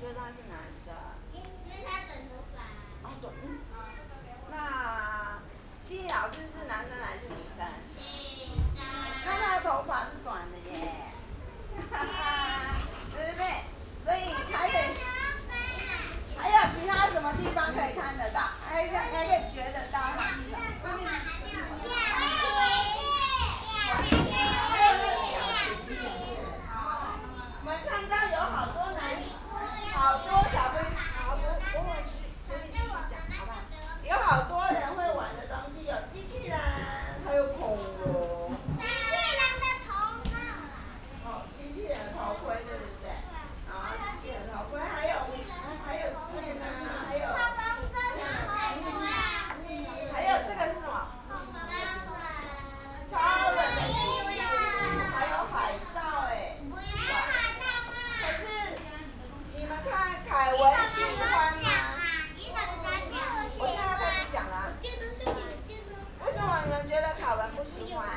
觉得他是男生？ 因为他短头发。 哦，短。那心怡老师是男生还是女生？ 女生。 那他的头发是短的耶，哈哈，对不对？所以台北还有其他什么地方可以看得到？还可以觉得到他是什么？我们看到有好多好多小朋友，好，我随便继续讲，好不好？有好多人会玩的东西，有机器人，还有恐龙。 机器人的头套。 哦，机器人头盔，对不对？啊，机器人头盔，还有剑啊，还有这个是什么？超人的衣服，还有海盗哎。可是你们看凯文喜欢吗？我现在要开始讲了。为什么你们觉得凯文不喜欢？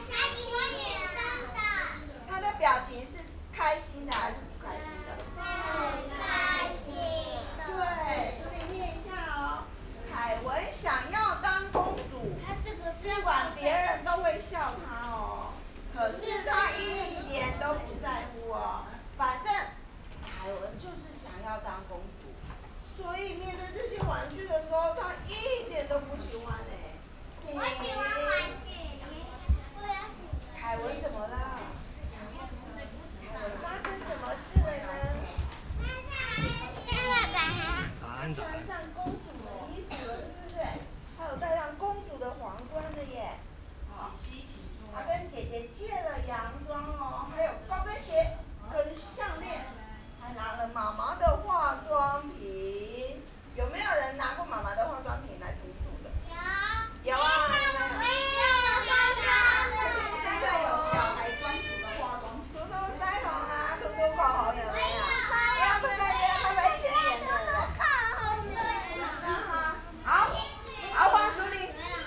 他的表情是开心的还是不开心的？ 开心的。 对，所以念一下哦。凯文想要当公主，尽管别人都会笑他哦，可是他一点都不在乎哦。反正凯文就是想要当公主，所以面对这些玩具的时候，他一点都不喜欢哎。 我喜欢玩具。 凯文怎么了？发生什么事了呢？穿上公主的衣服了，对不对？还有戴上公主的皇冠了耶。他跟姐姐借了洋装哦，还有高跟鞋跟项链，还拿了妈妈的化妆品。有没有人拿过妈妈的化妆品来涂涂的？有。有啊。现在有小孩专属的化妆品，涂涂腮红啊，涂涂口红有没有？拍前脸的。好，换淑玲，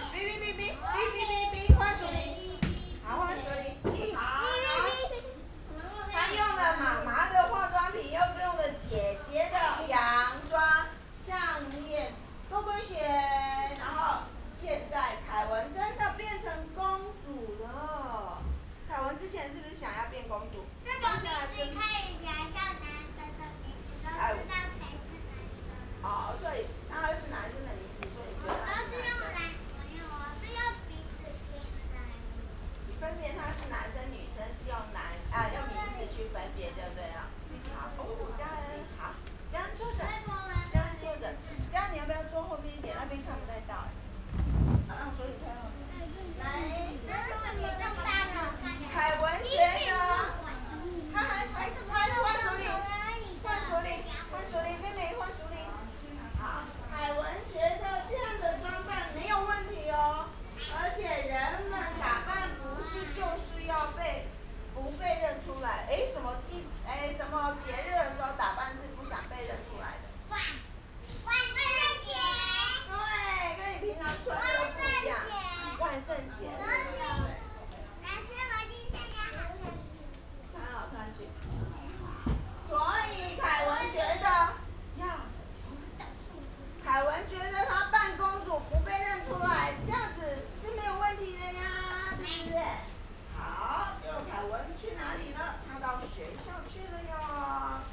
哔，换淑玲，好，换淑玲，好。他用了妈妈的化妆品，又用了姐姐的洋装、项链、高跟鞋，然后现在凯文真的变成公主了。凯文之前是不是想要变公主？ 这个名字可以想象男生的名字，都知道谁是男生。 哦，所以他是男生的名字，所以你觉得他是男生？ 我是用鼻子亲的。 你分辨他是男生女生是用用名字去分别，对不对啊？好，佳恩，好，佳恩坐着，佳恩坐着，佳恩你要不要坐后面一点？那边看不太到哎。让所以退后。来，凯文觉得，他换淑玲，妹妹换淑玲。好，凯文觉得这样的装扮没有问题哦，而且人们打扮不是就是要不被认出来？什么节日的时候打扮是不想被认出来的？ 万圣节。 对，跟你平常穿的不一样。万圣节。穿好穿去。所以凯文觉得他扮公主不被认出来，这样子是没有问题的呀，对不对？好，结果凯文去哪里了？他到学校去了哟。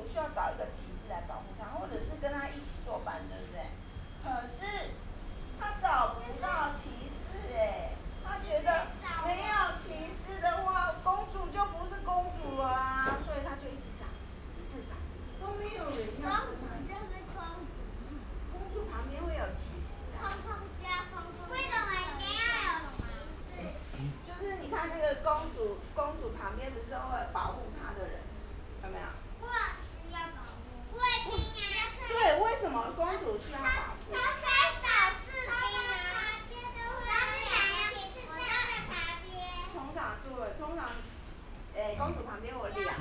需要找一个骑士来保护他，或者是跟他一起作伴，对不对？可是他找不到骑士哎，他觉得没有骑士的话，公主就不是公主了啊，所以他就一直找，一直找，都没有人要跟他。公主旁边会有骑士啊。 为什么一定要有骑士？ 就是你看那个公主旁边不是都会保护她的人，有没有？ 不需要保护。贵宾啊。 对，为什么公主需要保护？ 他可以找士兵啊。 通常，公主旁边有2个。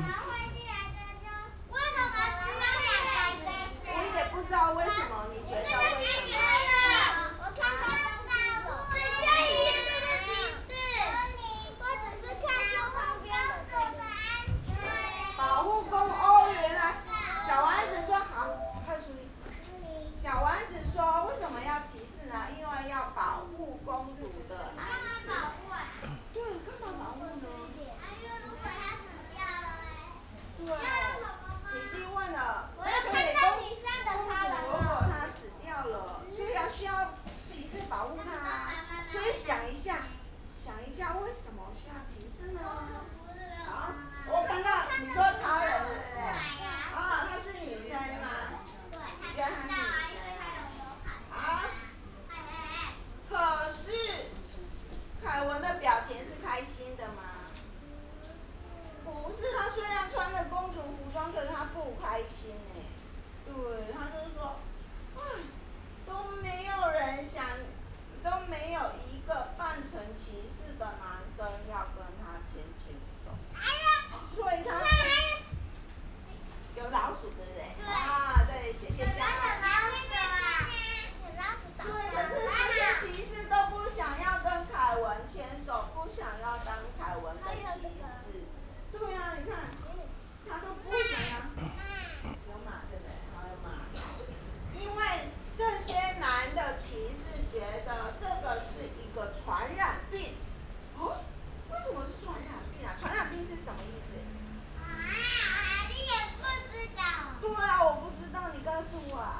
为什么需要2个骑士？ 我也不知道为什么，你觉得为什么？ 我看到只需要1个骑士，或者是看公主的安全。 保护哦，原来小丸子说好，快注意。小丸子说为什么要骑士呢？因为要保护公主的安全。 干嘛保护啊？ 对，干嘛保护呢？ 如果他死掉了对，琪琪问了， 我要看到你上的超人。 如果他死掉了，所以需要骑士保护他。所以想一下为什么需要骑士呢？好，我看到你说超人对不对？啊，她是女生吗？ 对，他知道啊，因为他有魔法。 好。可是凯文的表情是开心的吗？不是，他虽然穿了公主服装，可是他不开心哎。对，他就说，都没有人想，都没有一个扮成骑士的男生要跟他牵手。所以他有老鼠对不对？啊，对，谢谢家长。对，可是这些骑士都不想要跟凯文牵手，不想要当凯文的骑士。对呀，你看，他都不想要。有马对不对？还有马。因为这些男的骑士觉得这个是一个传染病。哦，为什么是传染病啊？传染病是什么意思？ 你也不知道。 对啊，我不知道，你告诉我啊。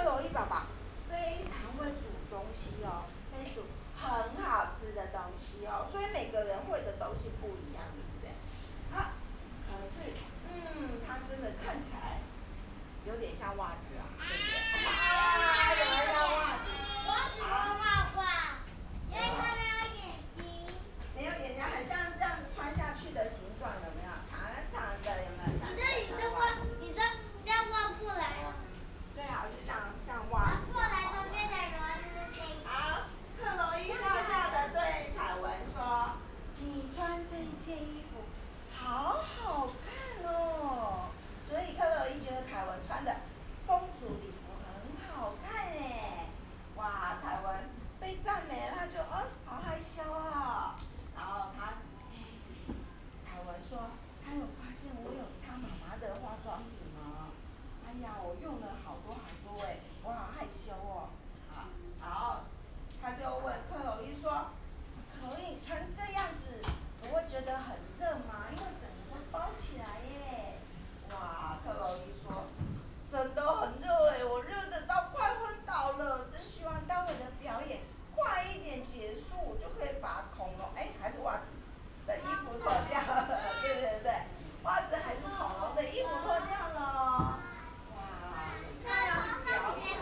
克罗伊爸爸非常会煮东西哦，可以煮很好吃的东西哦，所以每个人会的东西不一样，对不对？好，可是，它真的看起来有点像袜子啊，对不对？有没有像袜子？ 我喜欢画画，因为它没有眼睛。 没有眼睛，很像这样子穿下去的形状，有没有？长长的，有没有？像你这画过来哦。 对啊，就像袜子。 过来就变成螺丝钉。 好，克洛伊笑笑的对凯文说：“你穿这一件衣服好好看哦。”所以克洛伊觉得凯文穿的公主礼服很好看哎。哇，凯文被赞美了，他就好害羞哦。然后凯文说：“他有发现我有擦妈妈的化妆品吗？哎呀，我用了好多哎，我好害羞哦。”然后他就问克洛伊说：“可以穿这样子，不会觉得很热吗？因为整个都包起来耶。”哇，克洛伊说：“真的很热哎，我热得到快昏倒了，真希望待会的表演快一点结束，就可以把恐龙还是袜子的衣服脱掉了，对，袜子还是恐龙的衣服脱掉了。”哇，这样表演。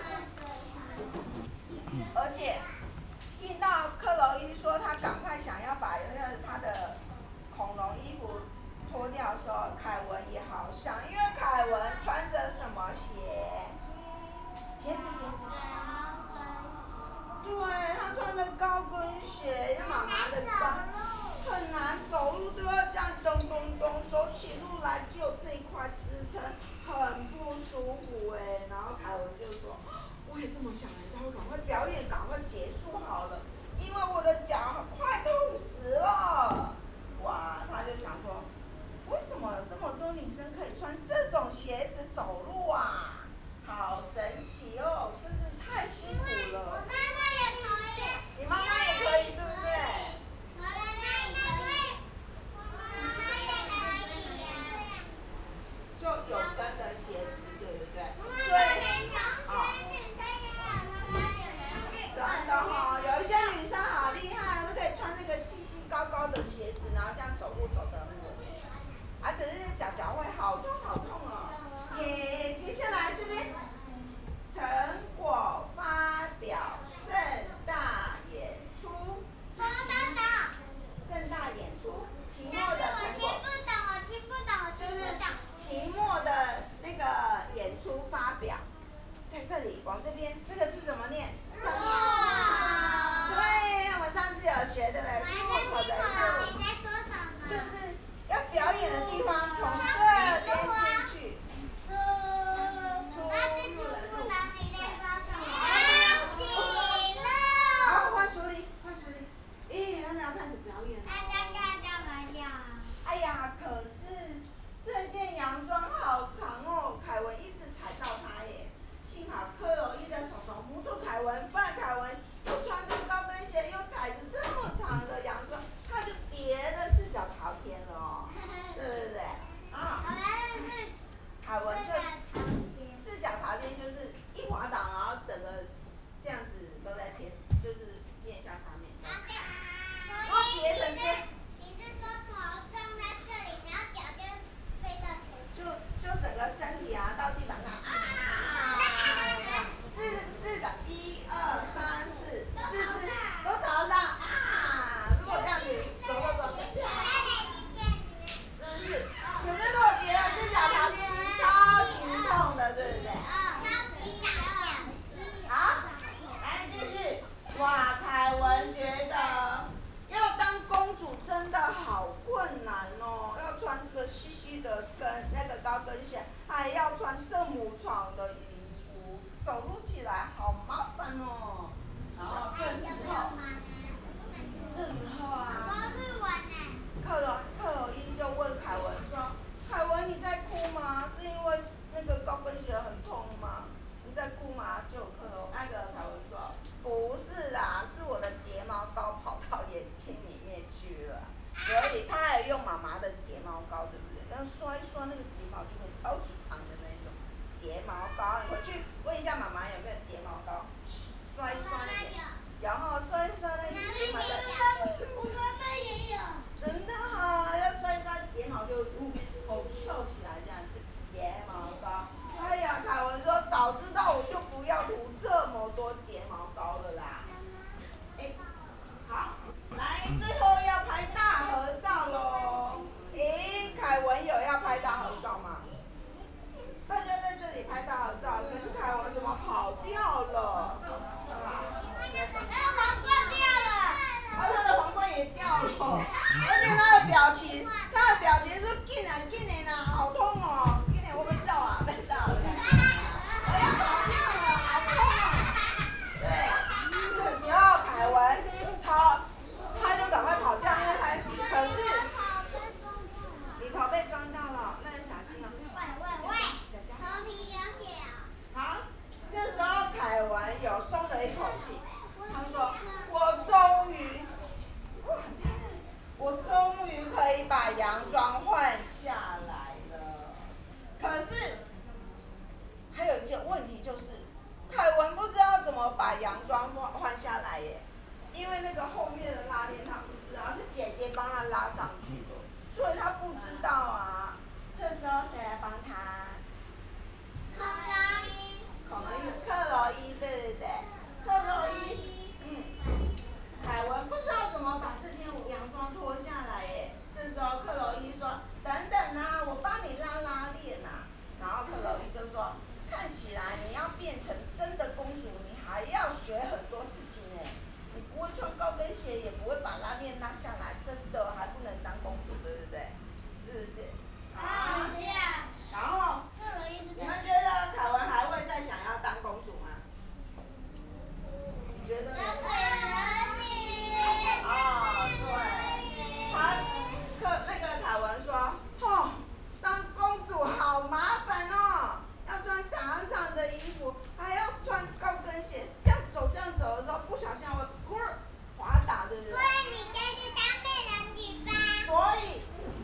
而且听到克洛伊说他赶快想要把他的恐龙衣服脱掉的时候，凯文也好想，因为凯文穿着什么鞋？鞋子。对，他穿着高跟鞋，妈妈的很难走路，都要这样咚，走起路来只有这一块支撑，很不舒服哎。然后凯文就说：“我也这么想哎，待会赶快表演，赶快结束好了，因为我的脚快痛死了。”哇，他就想说，为什么有这么多女生可以穿这种鞋子走路啊？好神奇哦，真是太辛苦了。 我妈妈也可以。 你妈妈也可以，对不对？ 我妈妈也可以。 为那个后面的拉链他不知道，是姐姐帮他拉上去的，所以他不知道啊。这时候谁来帮他？克洛伊，对不对？克洛伊，凯文不知道怎么把这件洋装脱下来耶。这时候克洛伊说：“等等啊，我帮你拉拉链啊。”然后克洛伊就说：“看起来你要变成真的公主，你还要学很多事情哎。你不会穿高跟鞋，也不会把拉链拉下来，真的还不能当公主，对不对？是不是？”然后，你们觉得凯文还会再想要当公主吗？你觉得呢？对，那个凯文说，当公主好麻烦哦，要穿长长的衣服，还要穿高跟鞋，这样走的时候，不小心会滑倒，对不对？ 所以你先去当美人鱼吧。 所以，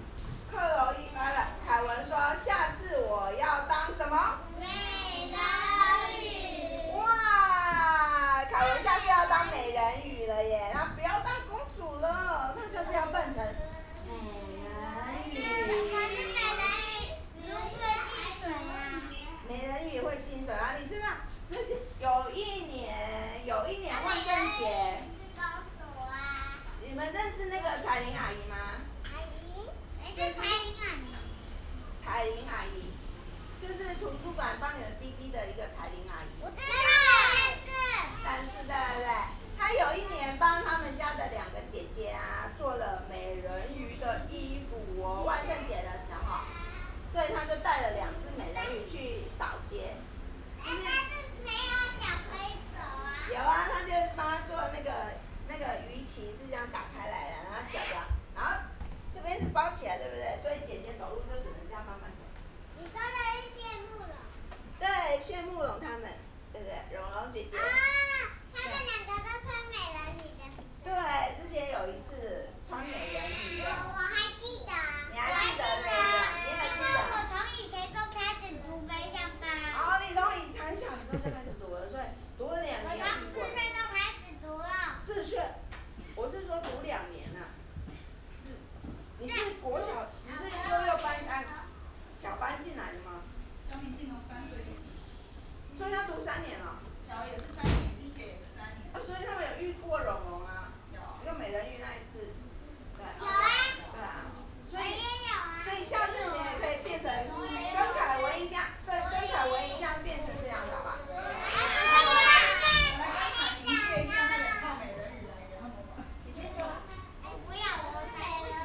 凯文说，下次我要当什么？ 美人鱼。 哇，凯文下次要当美人鱼了耶，他不要当公主了，他下次要扮成美人鱼。 可是美人鱼不会进水啊。 美人鱼会进水啊，你知道？有一年万圣节。 是公主啊。 你们认识那个彩玲阿姨吗？ 阿姨，是彩玲阿姨。 彩玲阿姨，就是图书馆帮你们逼逼的一个彩玲阿姨。 我知道。 但是对不对？她有一年帮他们家的2个姐姐啊做了美人鱼的衣服哦，万圣节的时候，所以她就带了2只美人鱼去扫街。 但是没有脚可以走啊。 有啊，她就帮她做那个鱼鳍是这样打开来的，然后脚，然后这边是包起来，对不对？所以姐姐走路就只能这样慢慢走。 你说的是谢慕容。 对，谢慕容他们，对不对？蓉蓉姐姐。 他们2个都穿美人鱼的服装。 对，之前有一次穿美人鱼的。 我还记得。 你还记得那个？你还记得？ 我从以前就开始读飞象班。 你从很小的时候就开始读了，所以读了2年。 我从4岁就开始读了。 4岁，我是说读2年啊。你是国小，你是幼幼班小班进来的吗？ 姚明进了3岁就进。 所以要读3年了。 小也是3年，一届也是3年。 所以他们有遇过蓉蓉啊。 有。 一个美人鱼那一次。对。 有啊。 对啊。 我也有啊。 所以下次你也可以变成跟凯文一样，变成这样的吧。 我来跟彩玲借一下那2套美人鱼来给他们玩。 姐姐说。 不要，我才不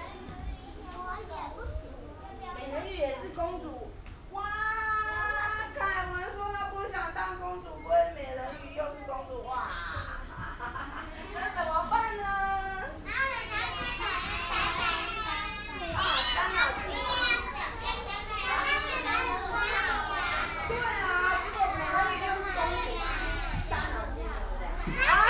行。 美人鱼也是公主。哇！凯文说他不想当公主，所以美人鱼又是公主，哇！那怎么办呢？伤脑筋。对啊，结果美人鱼又是公主，伤脑筋，对不对？